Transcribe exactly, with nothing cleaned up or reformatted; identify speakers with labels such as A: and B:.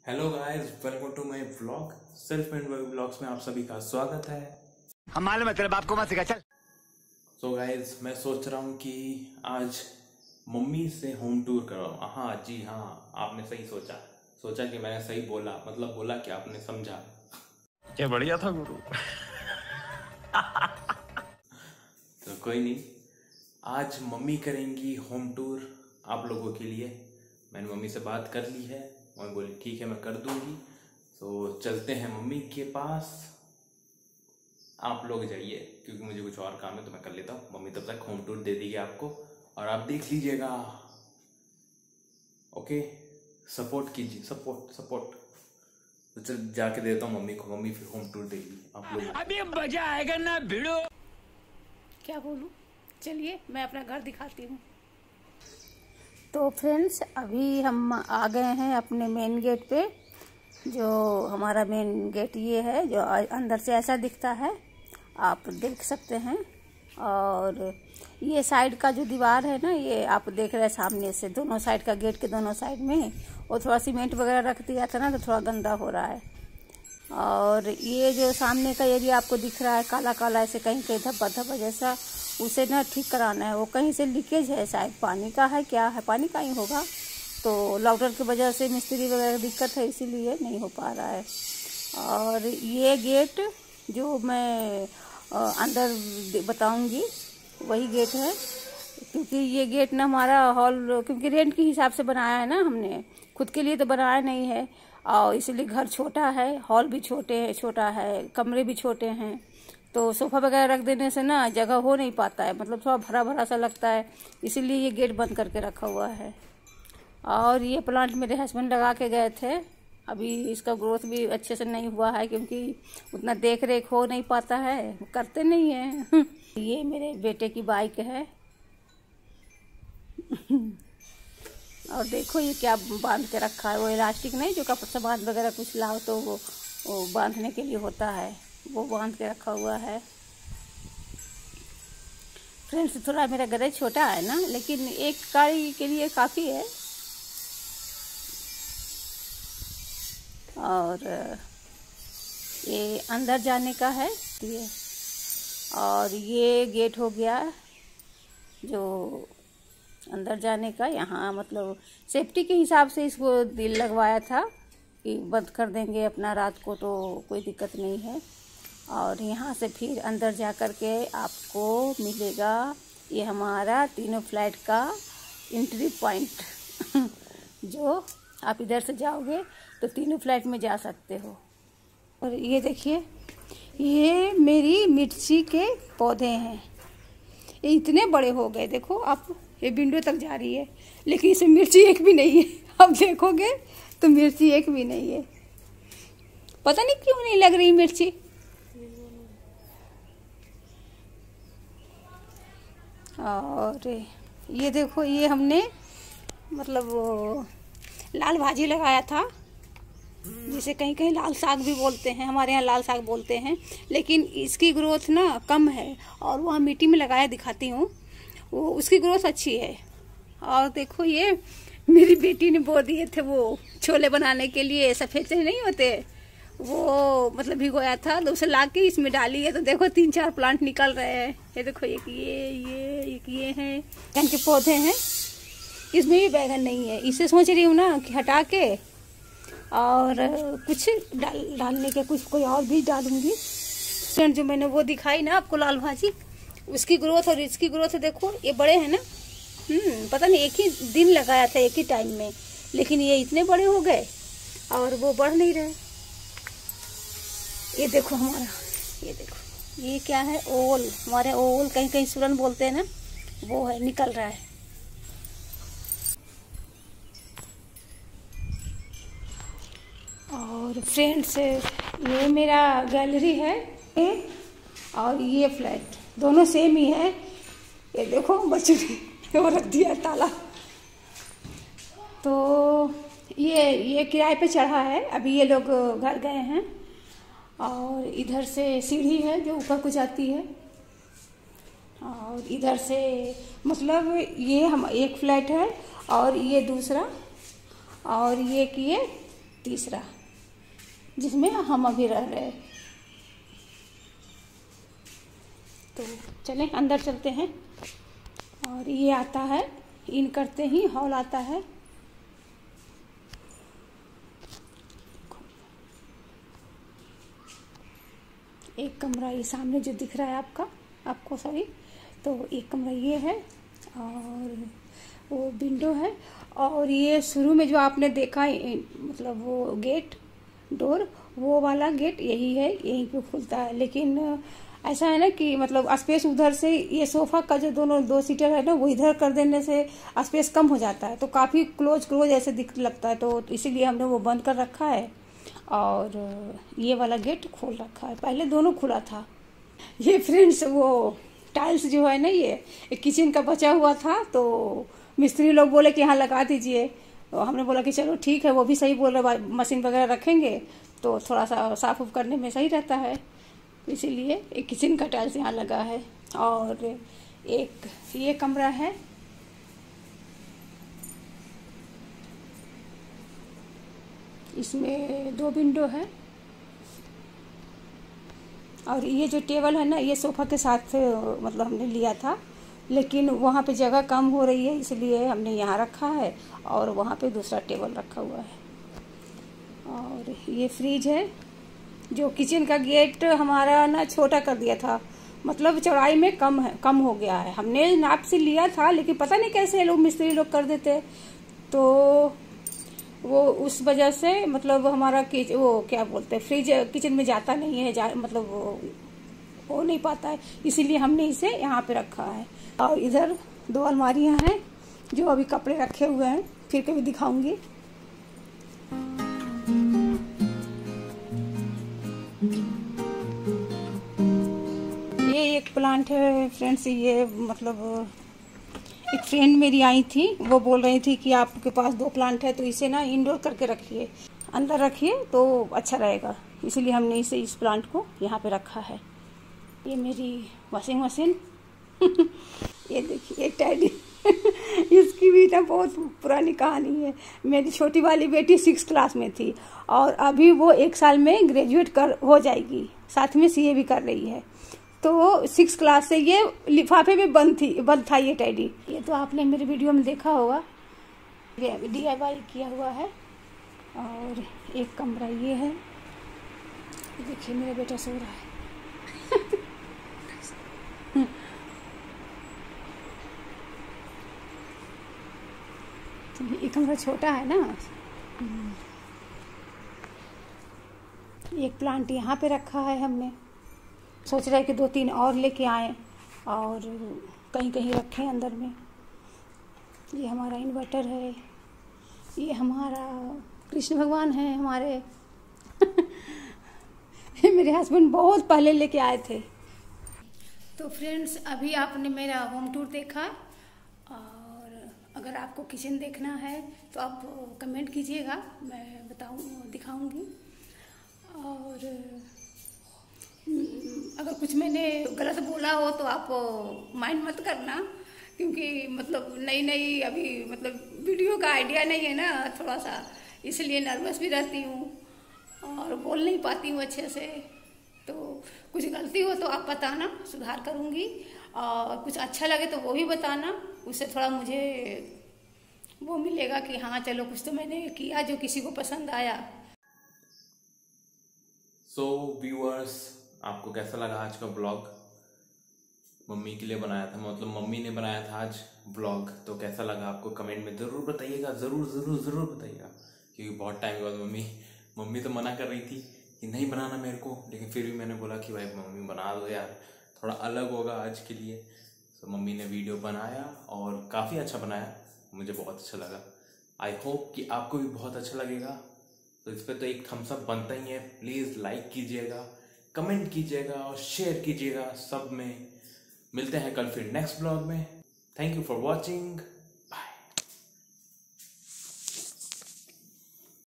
A: Hello guys, welcome to my vlog. Self made vlogs में आप सभी का स्वागत है।
B: हम मालूम है तेरे बाप को मत सिखा, चल।
A: सो गाइस, मैं सोच रहा हूँ कि आज मम्मी से होम टूर करवाऊँ। हाँ जी हाँ, आपने सही सोचा सोचा कि मैंने सही बोला, मतलब बोला कि आपने समझा।
B: क्या बढ़िया था गुरु।
A: तो कोई नहीं, आज मम्मी करेंगी होम टूर आप लोगों के लिए। मैंने मम्मी से बात कर ली है, मम्मी बोली ठीक है मैं कर दूंगी। तो चलते हैं मम्मी के पास। आप लोग जाइए क्योंकि मुझे कुछ और काम है तो मैं कर लेता हूँ। मम्मी तब तक होम टूर दे देगी आपको और आप देख लीजिएगा। ओके, सपोर्ट कीजिए, सपोर्ट सपोर्ट। तो चल जाके देता हूँ मम्मी को, मम्मी फिर होम टूर देगी आप लोग।
B: अभी मजा आएगा ना भिड़ो।
C: क्या बोलूँ, चलिए मैं अपना घर दिखाती हूँ। तो फ्रेंड्स, अभी हम आ गए हैं अपने मेन गेट पे। जो हमारा मेन गेट ये है, जो अंदर से ऐसा दिखता है, आप देख सकते हैं। और ये साइड का जो दीवार है ना, ये आप देख रहे हैं सामने से, दोनों साइड का, गेट के दोनों साइड में वो थोड़ा सीमेंट वगैरह रख दिया था ना, तो थोड़ा गंदा हो रहा है। और ये जो सामने का एरिया आपको दिख रहा है काला काला, ऐसे कहीं कहीं धब्बा धब्बा जैसा, उसे ना ठीक कराना है। वो कहीं से लीकेज है, शायद पानी का है, क्या है, पानी का ही होगा। तो लॉकडाउन की वजह से मिस्त्री वगैरह दिक्कत है, इसीलिए नहीं हो पा रहा है। और ये गेट जो मैं अंदर बताऊंगी वही गेट है, क्योंकि ये गेट ना हमारा हॉल, क्योंकि रेंट के हिसाब से बनाया है ना, हमने खुद के लिए तो बनाया नहीं है। और इसलिए घर छोटा है, हॉल भी छोटे छोटा है, कमरे भी छोटे हैं, तो सोफा वगैरह रख देने से ना जगह हो नहीं पाता है, मतलब थोड़ा भरा भरा सा लगता है, इसीलिए ये गेट बंद करके रखा हुआ है। और ये प्लांट मेरे हस्बैंड लगा के गए थे, अभी इसका ग्रोथ भी अच्छे से नहीं हुआ है, क्योंकि उतना देख रेख हो नहीं पाता है, करते नहीं है। ये मेरे बेटे की बाइक है। और देखो ये क्या बांध के रखा है, वो इलास्टिक नहीं, जो कपड़ा सामान वगैरह कुछ लाओ तो वो, वो बांधने के लिए होता है, वो बांध के रखा हुआ है। फ्रेंड्स, थोड़ा मेरा गैरेज छोटा है ना, लेकिन एक गाड़ी के लिए काफ़ी है। और ये अंदर जाने का है ये। और ये गेट हो गया जो अंदर जाने का। यहाँ मतलब सेफ्टी के हिसाब से इसको दिल लगवाया था कि बंद कर देंगे अपना रात को तो कोई दिक्कत नहीं है। और यहाँ से फिर अंदर जा कर के आपको मिलेगा ये हमारा तीनों फ्लैट का एंट्री पॉइंट। जो आप इधर से जाओगे तो तीनों फ्लैट में जा सकते हो। और ये देखिए, ये मेरी मिर्ची के पौधे हैं, ये इतने बड़े हो गए, देखो आप, ये विंडो तक जा रही है, लेकिन इसमें मिर्ची एक भी नहीं है। आप देखोगे तो मिर्ची एक भी नहीं है, पता नहीं क्यों नहीं लग रही मिर्ची। और ये देखो, ये हमने मतलब लाल भाजी लगाया था, जिसे कहीं कहीं लाल साग भी बोलते हैं, हमारे यहाँ लाल साग बोलते हैं, लेकिन इसकी ग्रोथ ना कम है। और वहाँ मिट्टी में लगाया दिखाती हूँ, वो उसकी ग्रोथ अच्छी है। और देखो, ये मेरी बेटी ने बो दिए थे वो छोले बनाने के लिए, सफ़ेद से नहीं होते वो, मतलब भिगोया था, तो उसे ला के इसमें डाली है। तो देखो तीन चार प्लांट निकल रहे हैं। ये देखो, एक ये ये एक ये हैं, बैगन के पौधे हैं, इसमें भी बैगन नहीं है। इसे सोच रही हूँ ना कि हटा के और कुछ डाल डालने के, कुछ कोई और भी डालूंगी। फ्रेंड, जो मैंने वो दिखाई ना आपको लाल भाजी, उसकी ग्रोथ और इसकी ग्रोथ देखो, ये बड़े हैं ना। हम्म पता नहीं, एक ही दिन लगाया था, एक ही टाइम में, लेकिन ये इतने बड़े हो गए और वो बढ़ नहीं रहे। ये देखो हमारा, ये देखो, ये क्या है, ओल, हमारे ओल कहीं कहीं सुरन बोलते हैं ना, वो है, निकल रहा है। और फ्रेंड्स, ये मेरा गैलरी है, और ये फ्लैट दोनों सेम ही है। ये देखो बच्चों ने वो रख दिया ताला। तो ये ये किराए पे चढ़ा है, अभी ये लोग घर गए हैं। और इधर से सीढ़ी है जो ऊपर को जाती है, और इधर से मतलब ये हम एक फ्लैट है और ये दूसरा, और ये किए तीसरा, जिसमें हम अभी रह रहे हैं। तो चलें अंदर चलते हैं। और ये आता है, इन करते ही हॉल आता है। एक कमरा ये सामने जो दिख रहा है आपका आपको सॉरी, तो एक कमरा ये है और वो विंडो है। और ये शुरू में जो आपने देखा मतलब वो गेट डोर, वो वाला गेट यही है, यहीं पे खुलता है। लेकिन ऐसा है ना कि मतलब स्पेस उधर से, ये सोफा का जो दोनों दो सीटर है ना, वो इधर कर देने से स्पेस कम हो जाता है, तो काफ़ी क्लोज क्लोज ऐसे दिख लगता है, तो इसीलिए हमने वो बंद कर रखा है और ये वाला गेट खोल रखा है। पहले दोनों खुला था। ये फ्रेंड्स वो टाइल्स जो है ना, ये किचन का बचा हुआ था, तो मिस्त्री लोग बोले कि यहाँ लगा दीजिए। तो हमने बोला कि चलो ठीक है, वो भी सही बोल रहे, मशीन वगैरह रखेंगे तो थोड़ा सा साफ उफ करने में सही रहता है, इसीलिए एक किचन का टाइल्स यहाँ लगा है। और एक ये कमरा है, इसमें दो विंडो है। और ये जो टेबल है ना, ये सोफा के साथ मतलब हमने लिया था, लेकिन वहाँ पे जगह कम हो रही है, इसलिए हमने यहाँ रखा है और वहाँ पे दूसरा टेबल रखा हुआ है। और ये फ्रिज है, जो किचन का गेट हमारा ना छोटा कर दिया था, मतलब चौड़ाई में कम है कम हो गया है। हमने नाप से लिया था, लेकिन पता नहीं कैसे लोग मिस्त्री लोग कर देते, तो वो उस वजह से मतलब हमारा किच वो क्या बोलते हैं फ्रिज किचन में जाता नहीं है, जा, मतलब वो हो नहीं पाता है, इसीलिए हमने इसे यहाँ पे रखा है। और इधर दो अलमारियाँ हैं जो अभी कपड़े रखे हुए हैं, फिर कभी दिखाऊंगी। ये एक प्लांट है फ्रेंड्स, ये मतलब एक फ्रेंड मेरी आई थी, वो बोल रही थी कि आपके पास दो प्लांट है तो इसे ना इंडोर करके रखिए, अंदर रखिए तो अच्छा रहेगा, इसलिए हमने इसे इस प्लांट को यहाँ पे रखा है। ये मेरी वॉशिंग मशीन ये देखिए टैडी इसकी भी ना बहुत पुरानी कहानी है। मेरी छोटी वाली बेटी सिक्स क्लास में थी और अभी वो एक साल में ग्रेजुएट कर हो जाएगी, साथ में सीए भी कर रही है। तो सिक्स क्लास से ये लिफाफे में बंद थी बंद था ये टैडी। ये तो आपने मेरे वीडियो में देखा होगा, ये डी आई वाई किया हुआ है। और एक कमरा ये है, देखिए मेरा बेटा सो रहा है ये कमरा छोटा है ना। एक प्लांट यहाँ पे रखा है हमने, सोच रहे कि दो तीन और लेके आए और कहीं कहीं रखें अंदर में। ये हमारा इन्वर्टर है, ये हमारा कृष्ण भगवान है हमारे मेरे हस्बैंड बहुत पहले लेके आए थे। तो फ्रेंड्स अभी आपने मेरा होम टूर देखा, और अगर आपको किचन देखना है तो आप कमेंट कीजिएगा, मैं बताऊँ दिखाऊंगी। और अगर कुछ मैंने गलत बोला हो तो आप माइंड मत करना, क्योंकि मतलब नई नई अभी मतलब वीडियो का आइडिया नहीं है ना थोड़ा सा, इसलिए नर्वस भी रहती हूँ और बोल नहीं पाती हूँ अच्छे से। तो कुछ गलती हो तो आप बताना, सुधार करूँगी। और कुछ अच्छा लगे तो वो भी बताना, उससे थोड़ा मुझे वो मिलेगा कि हाँ चलो कुछ तो मैंने किया जो किसी को पसंद आया।
A: सो व्यूअर्स, आपको कैसा लगा आज का ब्लॉग? मम्मी के लिए बनाया था, मतलब मम्मी ने बनाया था आज ब्लॉग, तो कैसा लगा आपको कमेंट में ज़रूर बताइएगा, ज़रूर ज़रूर ज़रूर बताइएगा। क्योंकि बहुत टाइम के बाद मम्मी मम्मी तो मना कर रही थी कि नहीं बनाना मेरे को, लेकिन फिर भी मैंने बोला कि भाई मम्मी बना दो यार, थोड़ा अलग होगा आज के लिए। तो मम्मी ने वीडियो बनाया और काफ़ी अच्छा बनाया, मुझे बहुत अच्छा लगा। आई होप कि आपको भी बहुत अच्छा लगेगा। तो इस पर तो एक थम्स अप बनता ही है, प्लीज़ लाइक कीजिएगा, कमेंट कीजिएगा और शेयर कीजिएगा सब में। मिलते हैं कल फिर नेक्स्ट ब्लॉग में। Thank you for watching.